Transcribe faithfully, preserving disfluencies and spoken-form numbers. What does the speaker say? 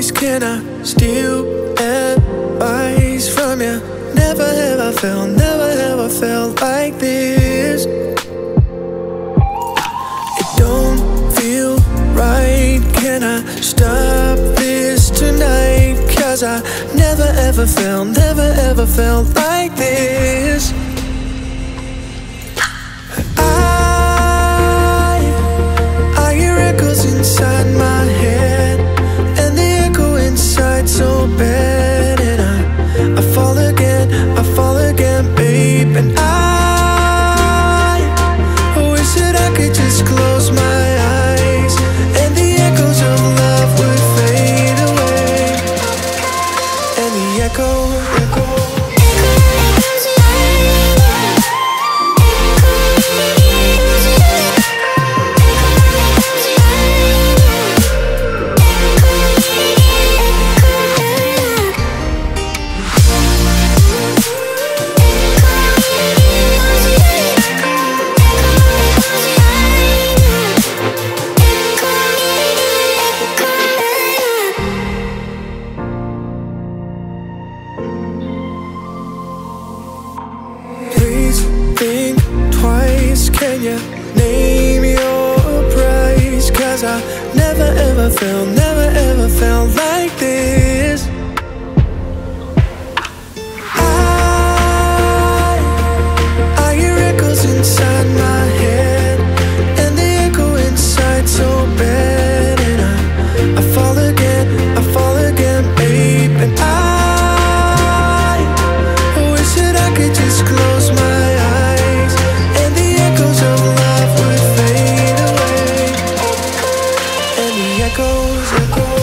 twice. Can I steal advice from you? Never have I felt, never have I felt like this. It don't feel right. Can I stop this tonight? Cause I never ever felt, never ever felt like this. I, I hear echoes inside my head, and the echo inside so bad. And I, I fall again, I fall again, babe. And I wish that I could just close my eyes, and the echoes of love would fade away. And the echo, echo think twice. Can you name your price? Cause I never ever felt, never ever felt like this. I, I hear echoes inside my head, and the echo inside so bad. And I, I fall again, I fall again, babe. And I wish that I could just close my echoes, echoes.